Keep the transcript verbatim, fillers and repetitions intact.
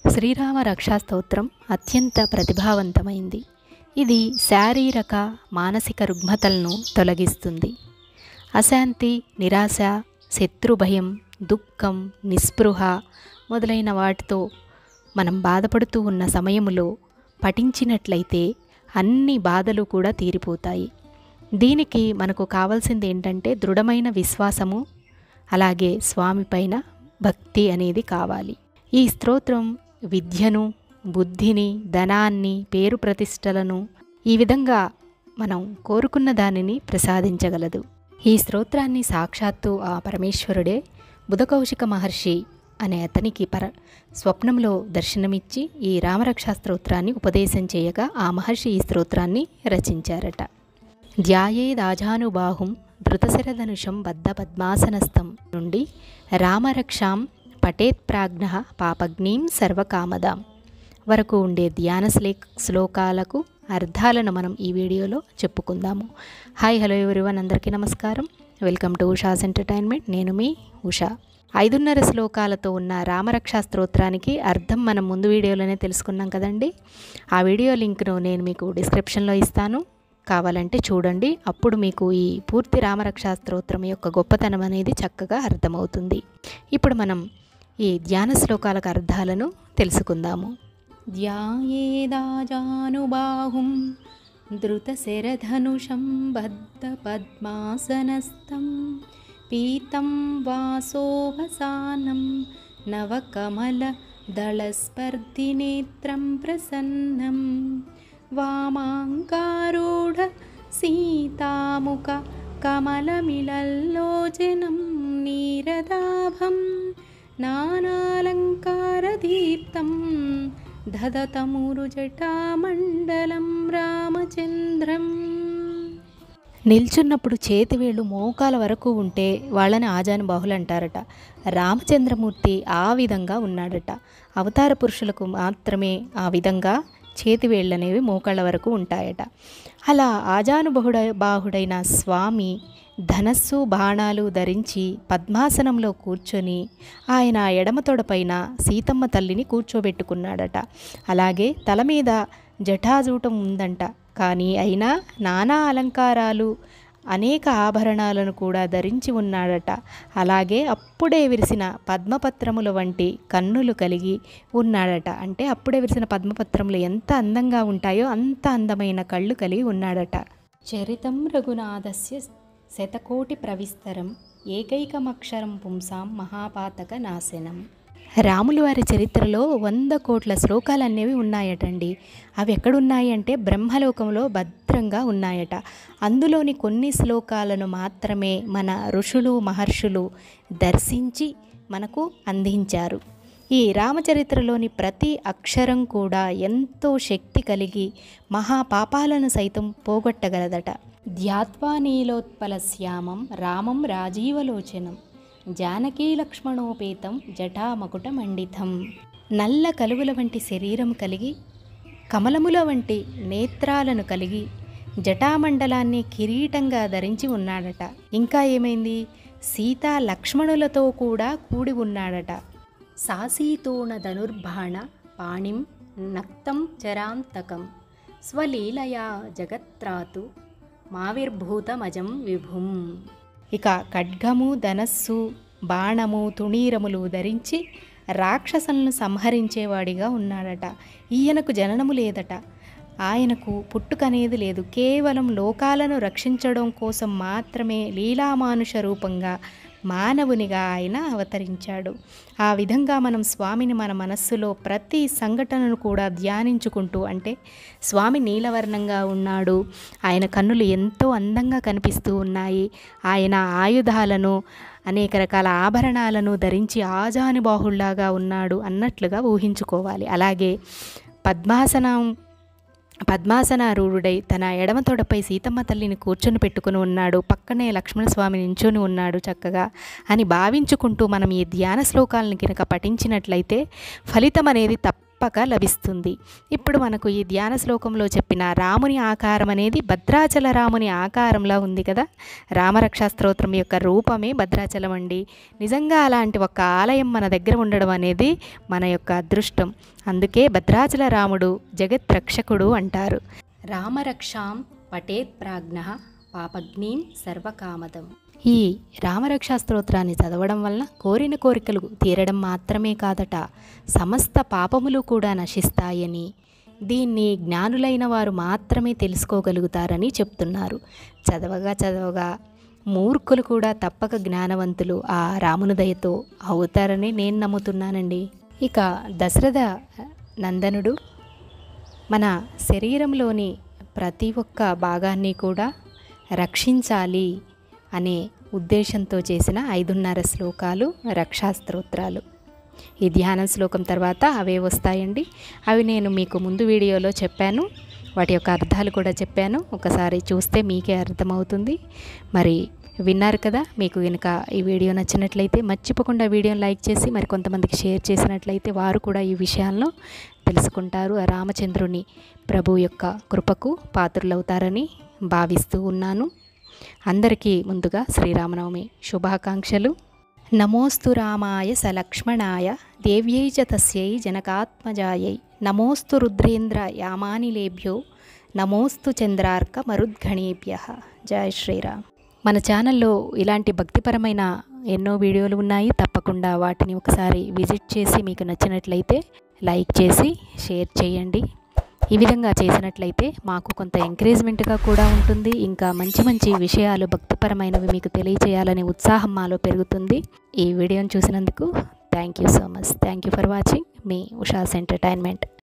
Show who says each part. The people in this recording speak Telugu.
Speaker 1: శ్రీరామ రక్షా స్తోత్రం అత్యంత ప్రతిభావంతమైంది. ఇది శారీరక మానసిక రుగ్మతలను తొలగిస్తుంది. అశాంతి, నిరాశ, శత్రుభయం, దుఃఖం, నిస్పృహ మొదలైన వాటితో మనం బాధపడుతూ ఉన్న సమయంలో పఠించినట్లయితే అన్ని బాధలు కూడా తీరిపోతాయి. దీనికి మనకు కావాల్సింది ఏంటంటే దృఢమైన విశ్వాసము, అలాగే స్వామి పైన భక్తి అనేది కావాలి. ఈ స్తోత్రం విద్యను, బుద్ధిని, ధనాన్ని, పేరు ప్రతిష్టలను ఈ విధంగా మనం కోరుకున్న దానిని ప్రసాదించగలదు. ఈ స్తోత్రాన్ని సాక్షాత్తు ఆ పరమేశ్వరుడే బుధకౌశిక మహర్షి అనే అతనికి పర స్వప్నంలో దర్శనమిచ్చి ఈ రామరక్షా స్తోత్రాన్ని ఉపదేశం చేయగా ఆ మహర్షి ఈ స్తోత్రాన్ని రచించారట. ధ్యాయేదాజానుబాహుం ధృతశరధనుషం బద్ధ పద్మాసనస్థం నుండి రామరక్షాం పఠేత్ ప్రాజ్ఞ పాపగ్నీం సర్వకామదాం వరకు ఉండే ధ్యాన శ్లే శ్లోకాలకు అర్థాలను మనం ఈ వీడియోలో చెప్పుకుందాము. హాయ్ హలో ఎవరీవన్, అందరికీ నమస్కారం. Welcome to Usha's entertainment. నేను మీ ఉషా. ఐదున్నర శ్లోకాలతో ఉన్న రామరక్షా స్తోత్రానికి అర్థం మనం ముందు వీడియోలోనే తెలుసుకున్నాం కదండి. ఆ వీడియో లింక్ను నేను మీకు డిస్క్రిప్షన్లో ఇస్తాను, కావాలంటే చూడండి. అప్పుడు మీకు ఈ పూర్తి రామరక్షా స్తోత్రం యొక్క గొప్పతనం అనేది చక్కగా అర్థమవుతుంది. ఇప్పుడు మనం ఈ ధ్యాన శ్లోకాలకు అర్థాలను తెలుసుకుందాము. ధ్యాయేదాజానుబాహుం ధృతశరధనుషం బద్ధ పద్మాసనస్థం పీతం వాసోవసానం నవకమల దళస్పర్ధినేత్రం ప్రసన్నం వామాంకారూఢ సీతాముఖ కమలమిలల్లోచనం నీరదాభం నానాలంకారదీప్తం దదతమూరుజటామండలం రామచంద్రం. నిల్చున్నప్పుడు చేతివేళ్ళు మోకాల వరకు ఉంటే వాళ్ళని ఆజానుబాహులు అంటారట. రామచంద్రమూర్తి ఆ విధంగా ఉన్నాడట. అవతార పురుషులకు మాత్రమే ఆ విధంగా చేతివేళ్ళు అనేవి మోకాళ్ళ వరకు ఉంటాయట. అలా ఆజానుబాహుడ బాహుడైన స్వామి ధనస్సు, బాణాలు ధరించి పద్మాసనంలో కూర్చొని ఆయన ఎడమ తొడపైన సీతమ్మ తల్లిని కూర్చోబెట్టుకున్నాడట. అలాగే తల మీద జటాజూటం ఉందంట. కానీ అయినా నానా అలంకారాలు, అనేక ఆభరణాలను కూడా ధరించి ఉన్నాడట. అలాగే అప్పుడే విరిసిన పద్మపత్రముల వంటి కన్నులు కలిగి ఉన్నాడట. అంటే అప్పుడే విరిసిన పద్మపత్రములు ఎంత అందంగా ఉంటాయో అంత అందమైన కళ్ళు కలిగి ఉన్నాడట. చరితం రఘునాథస్య శతకోటి ప్రవిస్తరం ఏకైకమక్షరం పుంసాం మహాపాతక నాశనం. రాములు వారి చరిత్రలో వంద కోట్ల శ్లోకాలు అనేవి ఉన్నాయటండి. అవి ఎక్కడున్నాయి అంటే బ్రహ్మలోకంలో భద్రంగా ఉన్నాయట. అందులోని కొన్ని శ్లోకాలను మాత్రమే మన ఋషులు, మహర్షులు దర్శించి మనకు అందించారు. ఈ రామచరిత్రలోని ప్రతి అక్షరం కూడా ఎంతో శక్తి కలిగి మహాపాపాలను సైతం పోగొట్టగలదట. ధ్యాత్వా నీలోత్పలశ్యామం రామం రాజీవలోచనం జానకీ లక్ష్మణోపేతం జటామకుటమండితం. నల్ల కలువల వంటి శరీరం కలిగి కమలముల వంటి నేత్రాలను కలిగి జటామండలాన్ని కిరీటంగా ధరించి ఉన్నాడట. ఇంకా ఏమైంది, సీతా లక్ష్మణులతో కూడా కూడి ఉన్నాడట. సాసీతోణ ధనుర్బాణ పాణిం నక్తం చరాంతకం స్వలీలయా జగత్రాతు మావిర్భూతమజం విభుం. ఇక ఖడ్గము, ధనస్సు, బాణము, తుణీరములు ధరించి రాక్షసులను సంహరించేవాడిగా ఉన్నాడట. ఈయనకు జననము లేదట. ఆయనకు పుట్టుకనేది లేదు. కేవలం లోకాలను రక్షించడం కోసం మాత్రమే లీలామానుష రూపంగా మానవునిగా ఆయన అవతరించాడు. ఆ విధంగా మనం స్వామిని మన మనస్సులో ప్రతి సంఘటనను కూడా ధ్యానించుకుంటూ, అంటే స్వామి నీలవర్ణంగా ఉన్నాడు, ఆయన కన్నులు ఎంతో అందంగా కనిపిస్తూ ఉన్నాయి, ఆయన ఆయుధాలను, అనేక రకాల ఆభరణాలను ధరించి ఆజానుబాహుళ్లాగా ఉన్నాడు అన్నట్లుగా ఊహించుకోవాలి. అలాగే పద్మాసనం పద్మాసనారూఢుడై తన ఎడమ తొడపై సీతమ్మ తల్లిని కూర్చొని పెట్టుకుని ఉన్నాడు, పక్కనే లక్ష్మణస్వామి నించొని ఉన్నాడు చక్కగా అని భావించుకుంటూ మనం ఈ ధ్యాన శ్లోకాలను కనుక పఠించినట్లయితే ఫలితం అనేది తప్ప తప్పక లభిస్తుంది. ఇప్పుడు మనకు ఈ ధ్యాన శ్లోకంలో చెప్పిన రాముని ఆకారం అనేది భద్రాచల రాముని ఆకారంలా ఉంది కదా. రామరక్షా స్తోత్రం యొక్క రూపమే భద్రాచలం అండి. నిజంగా అలాంటి ఒక ఆలయం మన దగ్గర ఉండడం అనేది మన యొక్క అదృష్టం. అందుకే భద్రాచల రాముడు జగత్ రక్షకుడు అంటారు. రామరక్షాం పఠేత్ ప్రాజ్ఞః పాపగ్నీం సర్వకామదం. ఈ రామరక్షా స్తోత్రాన్ని చదవడం వలన కోరిన కోరికలు తీరడం మాత్రమే కాదట, సమస్త పాపములు కూడా నశిస్తాయని, దీన్ని జ్ఞానులైన వారు మాత్రమే తెలుసుకోగలుగుతారని చెప్తున్నారు. చదవగా చదవగా మూర్ఖులు కూడా తప్పక జ్ఞానవంతులు ఆ రాముని దయతో అవుతారని నేను నమ్ముతున్నానండి. ఇక దశరథ నందనుడు మన శరీరంలోని ప్రతి ఒక్క భాగాన్ని కూడా రక్షించాలి అనే ఉద్దేశంతో చేసిన ఐదున్నర శ్లోకాలు రక్షా స్తోత్రాలు. ఈ ధ్యాన శ్లోకం తర్వాత అవే వస్తాయండి. అవి నేను మీకు ముందు వీడియోలో చెప్పాను, వాటి యొక్క అర్థాలు కూడా చెప్పాను. ఒకసారి చూస్తే మీకే అర్థమవుతుంది. మరి విన్నారు కదా. మీకు కనుక ఈ వీడియో నచ్చినట్లయితే మర్చిపోకుండా వీడియోని లైక్ చేసి మరి కొంతమందికి షేర్ చేసినట్లయితే వారు కూడా ఈ విషయాలను తెలుసుకుంటారు. ఆ రామచంద్రుని ప్రభు యొక్క కృపకు పాత్రులవుతారని భావిస్తూ ఉన్నాను. అందరికీ ముందుగా శ్రీరామనవమి శుభాకాంక్షలు. నమోస్తు రామాయ సలక్ష్మణాయ దేవ్యై చ తస్యై జనకాత్మజాయై నమోస్తు రుద్రేంద్ర యామానిలేభ్యో నమోస్తు చంద్రార్క మరుద్గణేభ్యః. జై శ్రీరామ్. మన ఛానల్లో ఇలాంటి భక్తిపరమైన ఎన్నో వీడియోలు ఉన్నాయి. తప్పకుండా వాటిని ఒకసారి విజిట్ చేసి మీకు నచ్చినట్లయితే లైక్ చేసి షేర్ చేయండి. ఈ విధంగా చేసినట్లయితే మాకు కొంత ఎంకరేజ్మెంట్గా కూడా ఉంటుంది. ఇంకా మంచి మంచి విషయాలు భక్తిపరమైనవి మీకు తెలియజేయాలనే ఉత్సాహం మాలో పెరుగుతుంది. ఈ వీడియోని చూసినందుకు thank you so much. Thank you for watching మీ ఉషాస్ ఎంటర్టైన్మెంట్.